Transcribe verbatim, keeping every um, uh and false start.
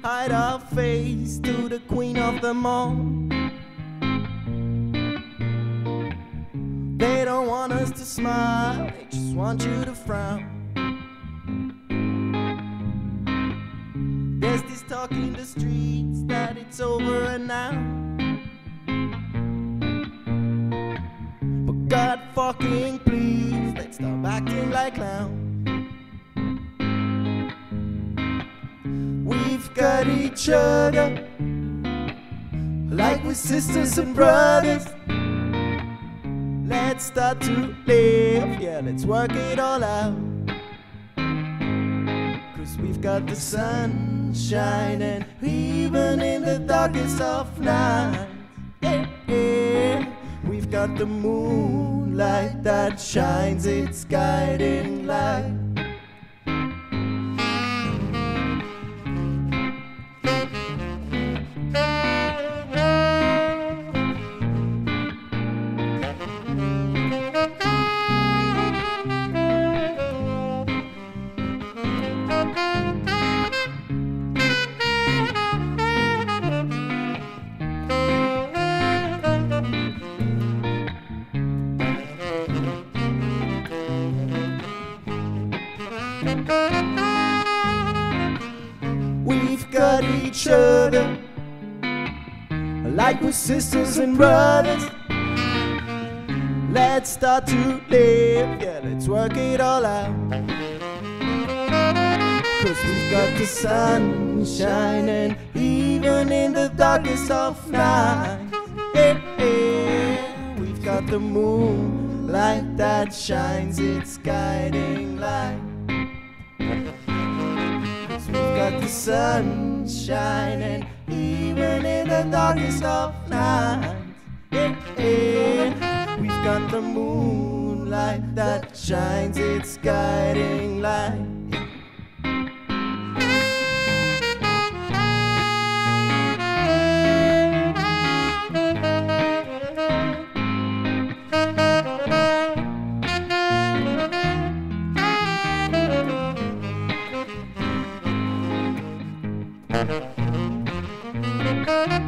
hide our face to the queen of them all. They don't want us to smile, they just want you to frown. There's this talk in the streets that it's over and now, but God fucking please, let's stop acting like clowns. We've got each other like we're sisters and brothers. Let's start to live, yeah, let's work it all out. Cause we've got the sun shining even in the darkest of nights. Yeah, yeah. We've got the moonlight that shines its guiding light. We've got each other like we're sisters and brothers. Let's start to live, yeah, let's work it all out. Cause we've got the sun shining even in the darkest of nights. Yeah, yeah. We've got the moonlight that shines its guiding light. We've got the sun shining even in the darkest of nights. Yeah, yeah. We've got the moonlight that shines its guiding light. Thank you.